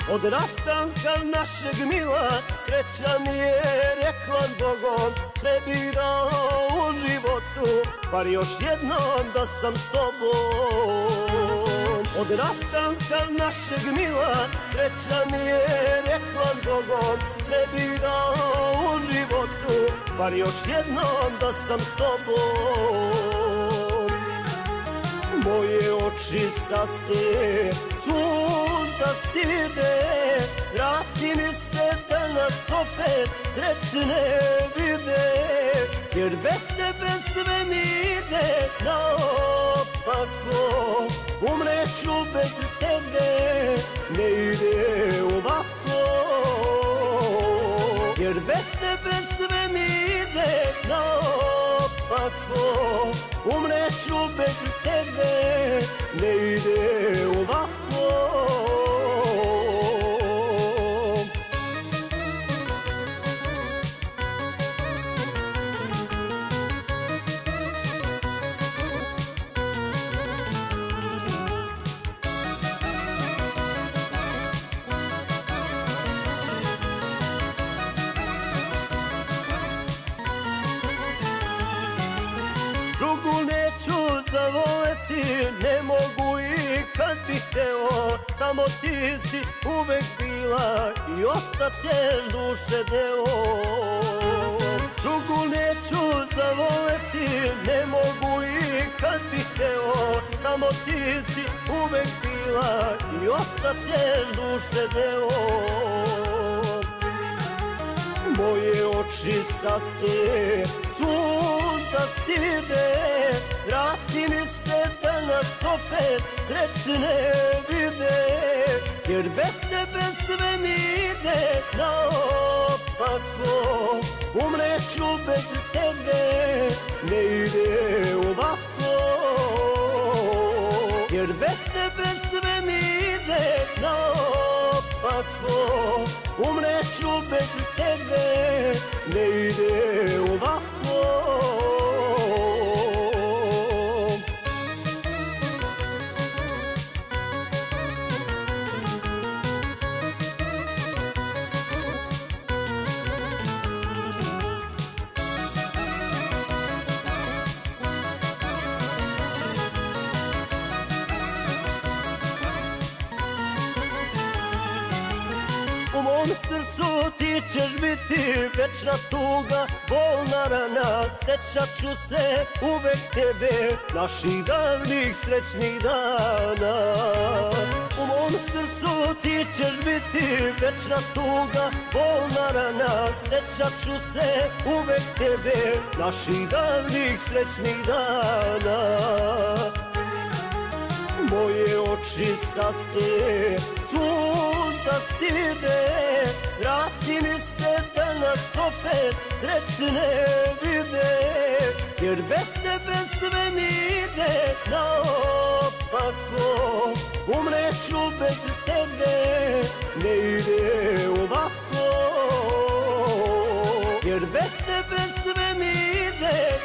Od rastanka našeg mila sreća mi je rekla s Bogom, sve bih dao u životu, bar još jednom da sam s tobom. Od rastanka našeg mila sreća mi je rekla s Bogom, sve bih dao u životu, bar još jednom da sam s tobom. Moje oči sad se suza stide, vrati mi se da nas opet srećne vide, jer bez tebe sve mi ide naopako, umreću bez tebe, ne ide ovako, jer bez tebe sve mi ide naopako, umreću bez tebe, ne ide ovako. Drugu neću zavoleti, ne mogu i kad bih hteo, samo ti si uvek bila i ostaćeš duše deo. Drugu neću zavoleti, ne mogu i kad bih hteo, samo ti si uvek bila i ostaćeš duše deo. Moje oči sad se suza stide, vrati mi se da nas opet srećne vide, jer bez tebe sve mi ide naopako, umreću bez tebe, ne ide ovako, jer bez tebe sve mi ide naopako, umreću bez tebe, ne ide ovako. U mom srcu ti ćeš biti večna tuga, bolna rana, sećat ću se uvek tebe, naših davnih srećnih dana. U mom srcu ti ćeš biti večna tuga, bolna rana, sećat ću se uvek tebe, naših davnih srećnih dana. Moje oči sad se suza stide, vrati mi se da nas opet srećne vide, jer bez tebe sve mi ide naopako, umreću bez tebe, ne ide ovako, jer bez tebe sve mi ide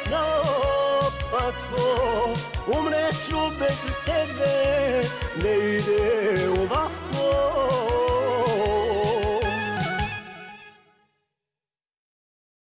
naopako, umreću bez tebe, ne ide